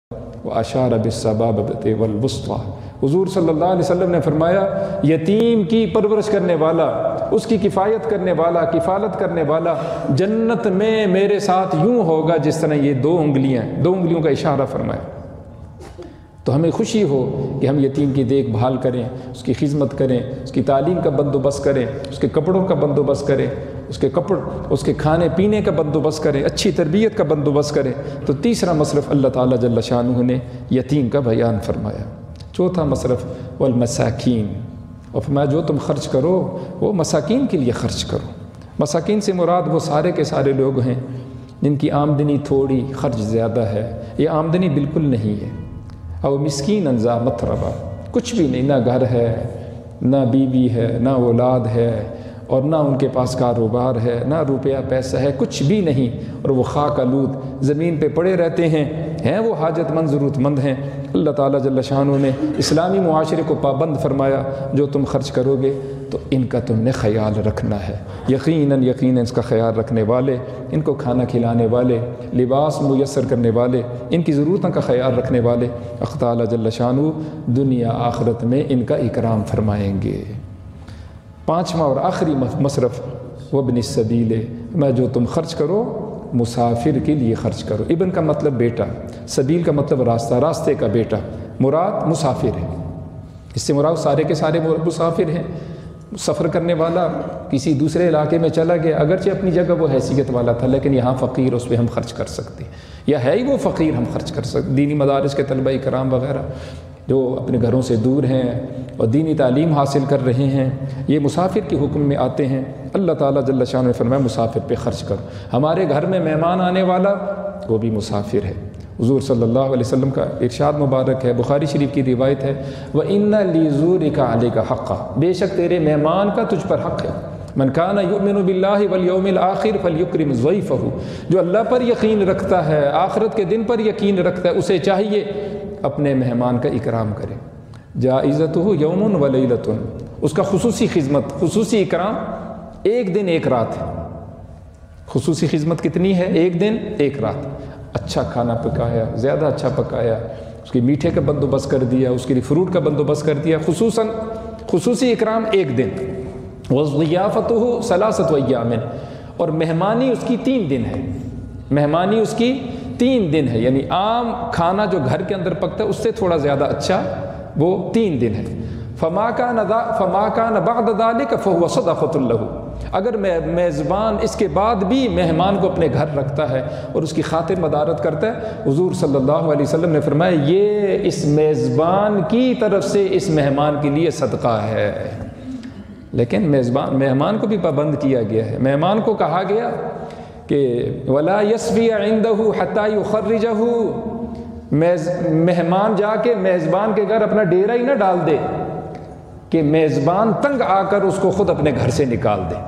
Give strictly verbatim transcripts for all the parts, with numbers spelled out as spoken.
واشار بالسبابۃ والوسطی۔ حضور صلی اللہ علیہ وسلم نے فرمایا یتیم کی پرورش کرنے والا، اس کی کفایت کرنے والا، کفالت کرنے والا جنت میں میرے ساتھ یوں ہوگا جس طرح یہ دو انگلیاں، دو انگلیوں کا اشارہ فرمایا۔ تو ہمیں خوشی ہو کہ ہم یتیم کی دیکھ بھال کریں، اس کی خدمت کریں، اس کی تعلیم کا بندوبست کریں، اس کے کپڑوں کا بندوبست کریں، اس کے کپڑ اس کے کھانے پینے کا بندوبست کریں، اچھی تربیت کا بندوبست کریں۔ تو تیسرا مصرف اللہ تعالیٰ جل شانہ نے یتیم کا بیان فرمایا۔ چوتھا مصرف والمساکین، اور فرمایا جو تم خرچ کرو وہ مساکین کے لیے خرچ کرو۔ مساکین سے مراد وہ سارے کے سارے لوگ ہیں جن کی آمدنی تھوڑی، خرچ زیادہ ہے، یہ آمدنی بالکل نہیں ہے۔ او مسکین ذا متربہ، کچھ بھی نہیں، نہ گھر ہے، نہ بیوی ہے، نہ اولاد ہے، اور نہ ان کے پاس کاروبار ہے، نہ روپیہ پیسہ ہے، کچھ بھی نہیں، اور وہ خاک آلود زمین پہ پڑے رہتے ہیں، ہیں وہ حاجت مند، ضرورت مند ہیں۔ اللہ تعالیٰ جل شانہ نے اسلامی معاشرے کو پابند فرمایا جو تم خرچ کرو گے تو ان کا تم نے خیال رکھنا ہے۔ یقیناً یقیناً اس کا خیال رکھنے والے، ان کو کھانا کھلانے والے، لباس میسر کرنے والے، ان کی ضرورتوں کا خیال رکھنے والے، اللہ تعالیٰ جل شانہ دنیا آخرت میں ان کا اکرام فرمائیں گے۔ پانچواں اور آخری مصرف وابن السبیل، میں جو تم خرچ کرو مسافر کے لیے خرچ کرو۔ ابن کا مطلب بیٹا، سبیل کا مطلب راستہ، راستے کا بیٹا، مراد مسافر ہے، اس سے مراد سارے کے سارے مسافر ہیں۔ سفر کرنے والا کسی دوسرے علاقے میں چلا گیا، اگرچہ اپنی جگہ وہ حیثیت والا تھا لیکن یہاں فقیر، اس پہ ہم خرچ کر سکتے ہیں، یا ہے ہی وہ فقیر، ہم خرچ کر سکتے۔ دینی مدارس کے طلبہ کرام وغیرہ جو اپنے گھروں سے دور ہیں اور دینی تعلیم حاصل کر رہے ہیں، یہ مسافر کے حکم میں آتے ہیں۔ اللہ تعالیٰ جل شانہ نے فرمایا مسافر پہ خرچ کرو۔ ہمارے گھر میں مہمان آنے والا وہ بھی مسافر ہے۔ حضور صلی اللہ علیہ وسلم کا ارشاد مبارک ہے، بخاری شریف کی روایت ہے، وَإِنَّ لِزُورِكَ عَلَيْكَ حَقًّا، بے شک تیرے مہمان کا تجھ پر حق ہے۔ من کان یؤمن باللہ والیوم الآخر فلیکرم ضیفہ، جو اللہ پر یقین رکھتا ہے، آخرت کے دن پر یقین رکھتا ہے، اسے چاہیے اپنے مہمان کا اکرام کرے۔ جائزتہ یوم و لیلۃ، اس کا خصوصی خدمت، خصوصی اکرام ایک دن ایک رات ہے۔ خصوصی خدمت کتنی ہے؟ ایک دن ایک رات۔ اچھا کھانا پکایا، زیادہ اچھا پکایا، اس کے میٹھے کا بندوبست کر دیا، اس کے لیے فروٹ کا بندوبست کر دیا، خصوصاً خصوصی اکرام ایک دن۔ وضیافتہ ثلاثۃ ایام، اور مہمانی اس کی تین دن ہے، مہمانی اس کی تین دن ہے، یعنی عام کھانا جو گھر کے اندر پکتا ہے اس سے تھوڑا زیادہ اچھا وہ تین دن ہے۔ فما کان فما کان بعد ذلک فهو صدقۃ لہ، اگر میزبان اس کے بعد بھی مہمان کو اپنے گھر رکھتا ہے اور اس کی خاطر مدارت کرتا ہے، حضور صلی اللہ علیہ وسلم نے فرمایا یہ اس میزبان کی طرف سے اس مہمان کے لیے صدقہ ہے۔ لیکن میزبان مہمان کو بھی پابند کیا گیا ہے، مہمان کو کہا گیا کہ ولا یسوی عندہ حتی یخرجہ، مہمان جا کے میزبان کے گھر اپنا ڈیرا ہی نہ ڈال دے کہ میزبان تنگ آ کر اس کو خود اپنے گھر سے نکال دے۔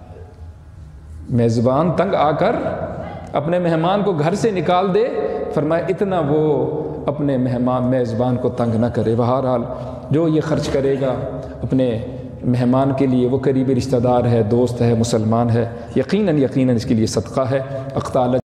میزبان تنگ آ کر اپنے مہمان کو گھر سے نکال دے، فرمایا اتنا وہ اپنے مہمان میزبان کو تنگ نہ کرے۔ بہرحال جو یہ خرچ کرے گا اپنے مہمان کے لیے، وہ قریبی رشتہ دار ہے، دوست ہے، مسلمان ہے، یقیناً یقیناً اس کے لیے صدقہ ہے۔ اقتال